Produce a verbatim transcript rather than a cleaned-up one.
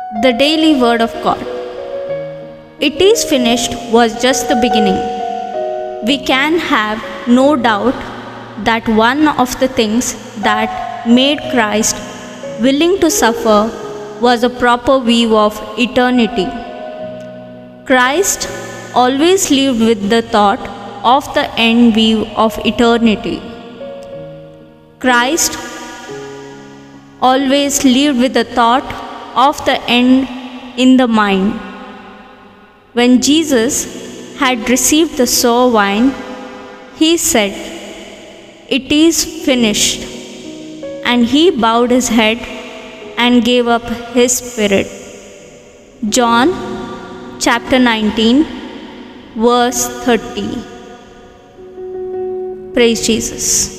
The Daily Word of God. It is finished was just the beginning. We can have no doubt that one of the things that made Christ willing to suffer was a proper view of eternity. Christ always lived with the thought of the end view of eternity. Christ always lived with the thought of the end in the mind. When Jesus had received the sour wine, he said, "It is finished," and he bowed his head and gave up his spirit. John chapter nineteen, verse thirty. Praise Jesus.